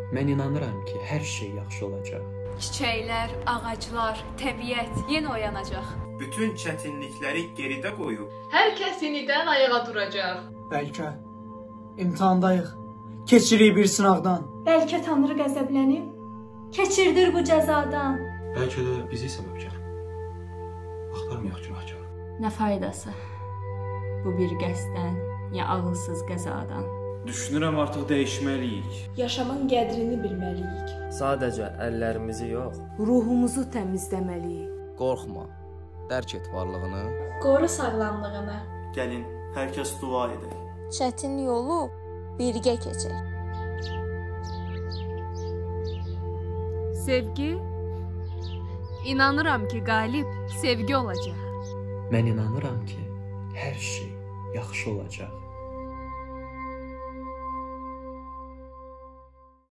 Mən inanıram ki, hər şey yaxşı olacaq. Çiçəklər, ağaclar, təbiət yenə oyanacaq. Bütün çətinlikləri geridə qoyub Hər kəs yenidən ayağa duracaq. Bəlkə imtahandayıq. Keçirik bir sınaqdan. Bəlkə Tanrı qəzəblənib, keçirdir bu cəzadan. Bəlkə də bizi səbəbkar. Axtarmayaq günahkar. Nə faydası? Bu bir qəsdən, ya ağılsız qəzadan. Düşünürəm artıq dəyişməliyik. Yaşamın qədrini bilməliyik. Sadəcə əllərimizi yox, Ruhumuzu təmizləməliyik. Qorxma, dərk et varlığını. Qoru sağlamlığını. gəlin hər kəs dua edək. çətin yolu birgə keçək. Sevgi, inanıram ki, qalib sevgi olacaq. Mən inanıram ki, hər şey yaxşı olacaq.